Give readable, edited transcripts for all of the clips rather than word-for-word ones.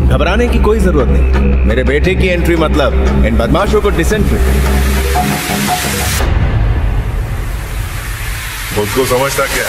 घबराने की कोई जरूरत नहीं। मेरे बेटे की एंट्री मतलब इन बदमाशों को डिसेंट्री। उसको समझता क्या?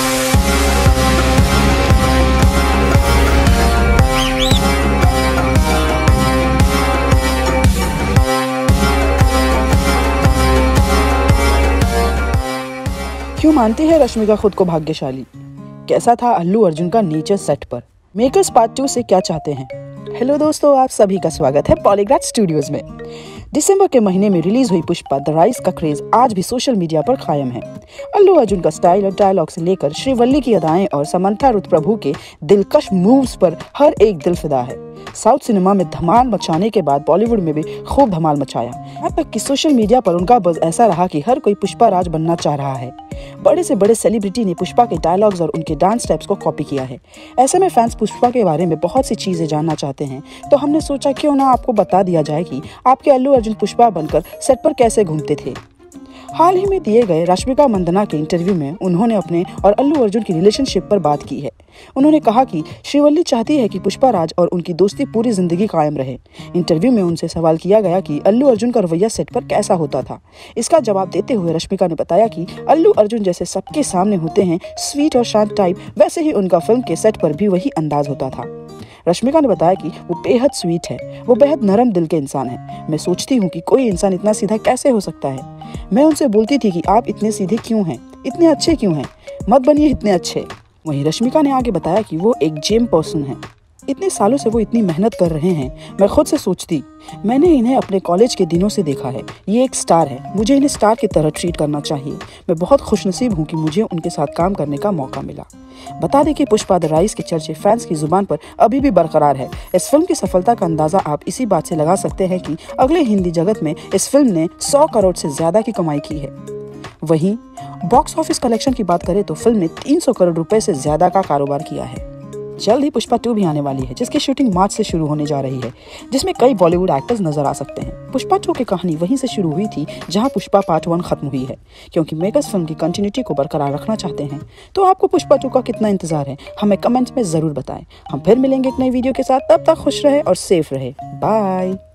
क्यों मानती है रश्मिका खुद को भाग्यशाली? कैसा था अल्लू अर्जुन का नेचर सेट पर? मेकर्स पार्ट 2 से क्या चाहते हैं? हेलो दोस्तों, आप सभी का स्वागत है पॉलीग्राफ स्टूडियोज में। दिसंबर के महीने में रिलीज हुई पुष्पा द राइज का क्रेज आज भी सोशल मीडिया पर कायम है। अल्लू अर्जुन का स्टाइल और डायलॉग से लेकर श्रीवल्ली की अदाएं और समंथा रुथ प्रभु के दिलकश मूव्स पर हर एक दिल फिदा है। साउथ सिनेमा में धमाल मचाने के बाद बॉलीवुड में भी खूब धमाल मचाया। यहाँ तक कि सोशल मीडिया पर उनका बज़ ऐसा रहा कि हर कोई पुष्पा राज बनना चाह रहा है। बड़े से बड़े सेलिब्रिटी ने पुष्पा के डायलॉग्स और उनके डांस स्टेप्स को कॉपी किया है। ऐसे में फैंस पुष्पा के बारे में बहुत सी चीजें जानना चाहते हैं, तो हमने सोचा क्यों ना आपको बता दिया जाए कि आपके अल्लू अर्जुन पुष्पा बनकर सेट पर कैसे घूमते थे। हाल ही में दिए गए रश्मिका मंदाना के इंटरव्यू में उन्होंने अपने और अल्लू अर्जुन की रिलेशनशिप पर बात की है। उन्होंने कहा कि श्रीवल्ली चाहती है कि पुष्पा राज और उनकी दोस्ती पूरी जिंदगी कायम रहे। इंटरव्यू में उनसे सवाल किया गया कि अल्लू अर्जुन का रवैया सेट पर कैसा होता था। इसका जवाब देते हुए रश्मिका ने बताया कि अल्लू अर्जुन जैसे सबके सामने होते हैं स्वीट और शांत टाइप, वैसे ही उनका फिल्म के सेट पर भी वही अंदाज होता था। रश्मिका ने बताया कि वो बेहद स्वीट है, वो बेहद नरम दिल के इंसान है। मैं सोचती हूँ कि कोई इंसान इतना सीधा कैसे हो सकता है। मैं उनसे बोलती थी कि आप इतने सीधे क्यों हैं, इतने अच्छे क्यों हैं, मत बनिए इतने अच्छे। वहीं रश्मिका ने आगे बताया कि वो एक जिम पर्सन है। इतने सालों से वो इतनी मेहनत कर रहे हैं। मैं खुद से सोचती, मैंने इन्हें अपने कॉलेज के दिनों से देखा है। ये एक स्टार है, मुझे इन्हें स्टार की तरह ट्रीट करना चाहिए। मैं बहुत खुशनसीब हूँ कि मुझे उनके साथ काम करने का मौका मिला। बता दें कि पुष्पा द राइज के चर्चे फैंस की जुबान पर अभी भी बरकरार है। इस फिल्म की सफलता का अंदाजा आप इसी बात से लगा सकते हैं कि अगले हिंदी जगत में इस फिल्म ने 100 करोड़ से ज्यादा की कमाई की है। वहीं बॉक्स ऑफिस कलेक्शन की बात करें तो फिल्म ने 300 करोड़ रुपए से ज्यादा का कारोबार किया है। जल्द ही पुष्पा 2 भी आने वाली है, जिसकी शूटिंग मार्च से शुरू होने जा रही है, जिसमें कई बॉलीवुड एक्टर्स नजर आ सकते हैं। पुष्पा 2 की कहानी वहीं से शुरू हुई थी जहां पुष्पा पार्ट 1 खत्म हुई है। क्योंकि मेकर्स फिल्म की कंटिन्यूटी को बरकरार रखना चाहते हैं, तो आपको पुष्पा 2 का कितना इंतजार है, हमें कमेंट्स में जरूर बताएं। हम फिर मिलेंगे एक नई वीडियो के साथ। तब तक खुश रहे और सेफ रहे। बाय।